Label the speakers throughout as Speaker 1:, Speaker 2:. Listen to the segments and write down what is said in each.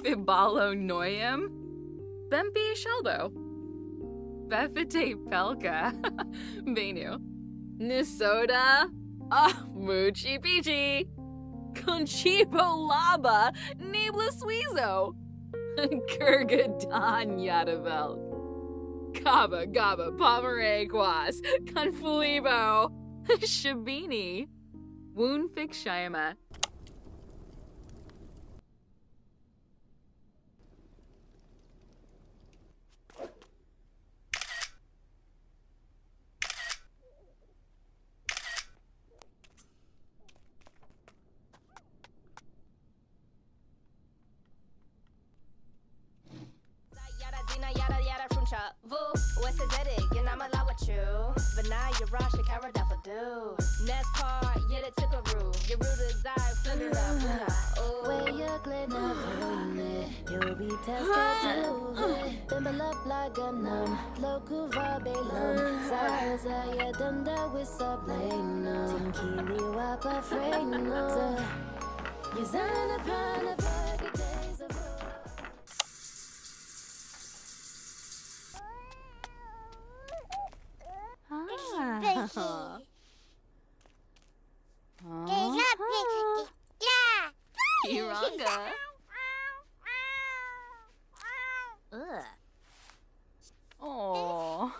Speaker 1: Fibalo Noyum, Bempi Shelbo, Befite Pelka, Venu, Nisoda, Muchi Pichi, Conchipo Laba, Nibla Suizo, Kurgadan Yadavel, Kaba Gaba Pomeray Quas, Confulibo, Shabini, Woonfik Shayama.
Speaker 2: Vu, what's a daddy? You're not my love with you. But now you're rush, you can't for do. NASCAR, yeah, the tipperoo. Your root is I, flipping up. Where you're glad never you'll be tested too. Bimble up like a numb. Local vibe, Zaza, yeah, dunda with sublime. Tinkili wapa frame. You sign upon a buggy days of
Speaker 1: Kiranga. Oh.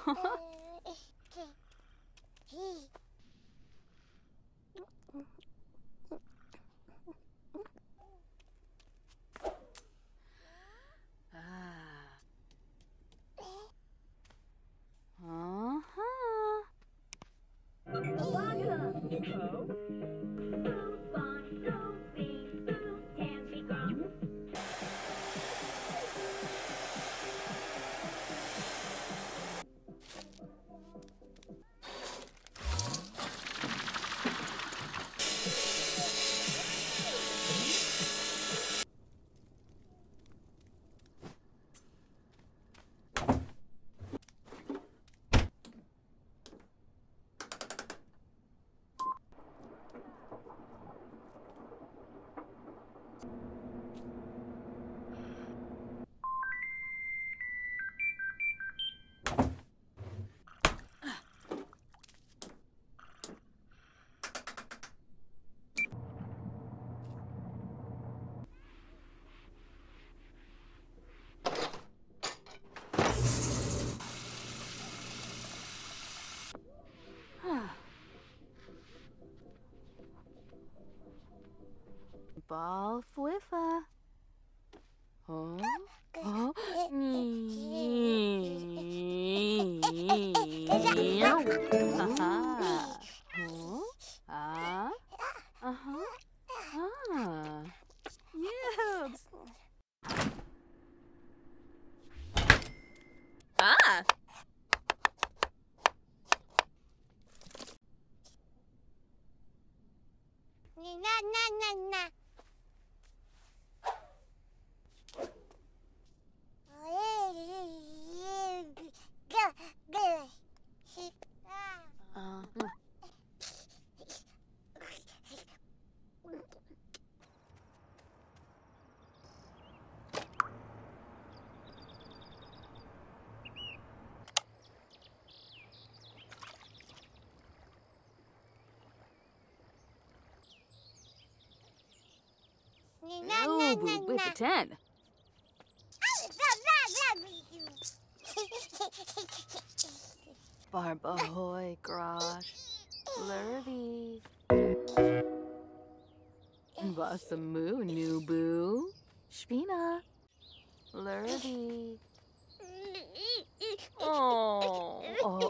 Speaker 1: Ball Fwiffa. Oh, oh, yes. Oh, with the 10. Barbahoy, Grosh, Lurvy, Basamu, Nubu, Shpina, Lurvy. Oh.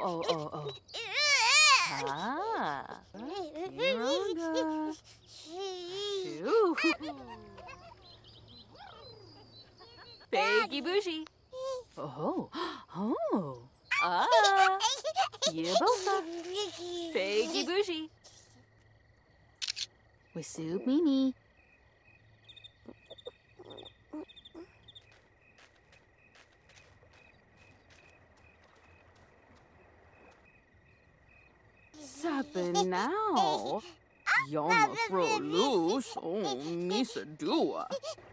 Speaker 1: Kiranga. Shoo. Peggy Bushy. Oh. Yibosa. Peggy Bushy. Wisu Mimi. Sappin now. Yama fro loose, oh, Misa Dua.